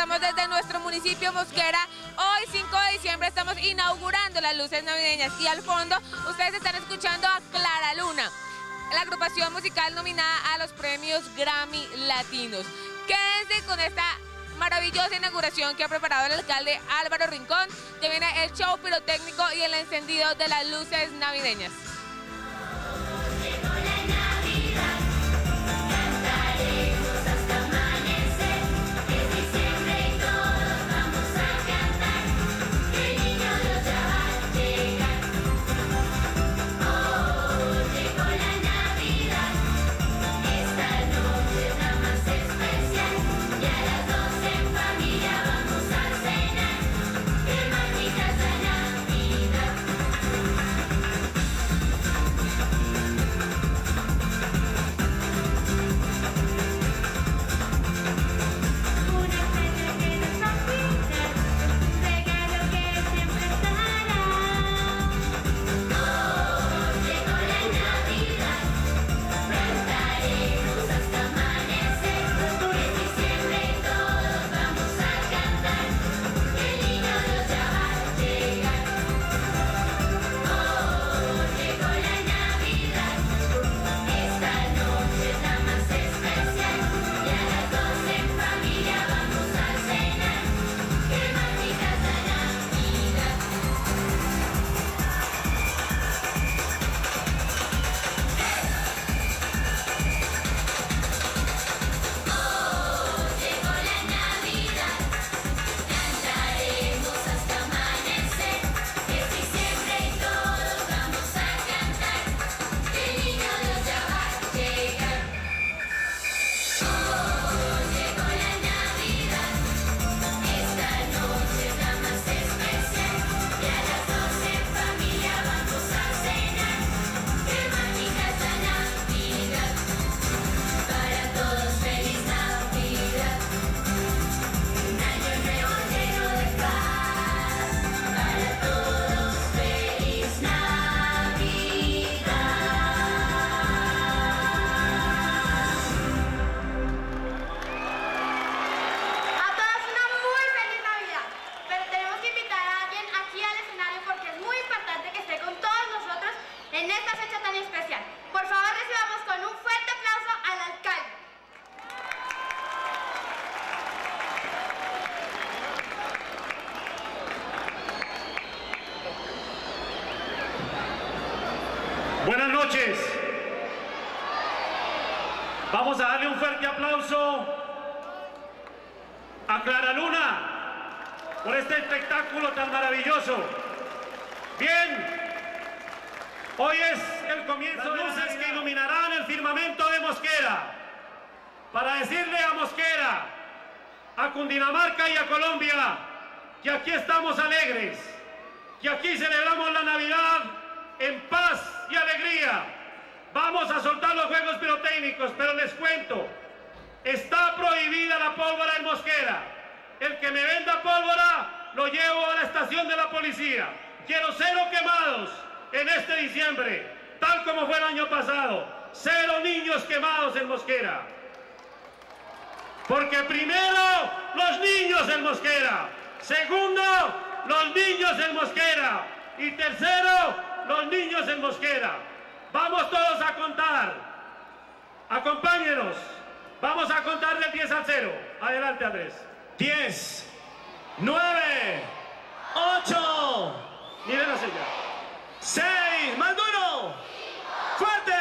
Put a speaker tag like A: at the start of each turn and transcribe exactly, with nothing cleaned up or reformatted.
A: estamos desde nuestro municipio Mosquera. Hoy, cinco de diciembre, estamos inaugurando las luces navideñas y al fondo ustedes están escuchando a Clara Luna, la agrupación musical nominada a los premios Grammy Latinos. Quédense con esta maravillosa inauguración que ha preparado el alcalde Álvaro Rincón. Ya viene el show pirotécnico y el encendido de las luces navideñas.
B: Buenas noches. Vamos a darle un fuerte aplauso a Clara Luna por este espectáculo tan maravilloso. Bien, hoy es el comienzo de luces que iluminarán el firmamento de Mosquera para decirle a Mosquera, a Cundinamarca y a Colombia que aquí estamos alegres, que aquí celebramos la Navidad en paz y alegría. Vamos a soltar los juegos pirotécnicos, pero les cuento, está prohibida la pólvora en Mosquera. El que me venda pólvora lo llevo a la estación de la policía. Quiero cero quemados en este diciembre, tal como fue el año pasado. Cero niños quemados en Mosquera. Porque primero, los niños en Mosquera. Segundo, los niños en Mosquera. Y tercero, los niños en Mosquera. Vamos todos a contar. Acompáñenos. Vamos a contar del diez al cero. Adelante, Andrés.
C: diez, nueve, ocho,
B: Nivel la silla.
C: seis, más duro, fuerte.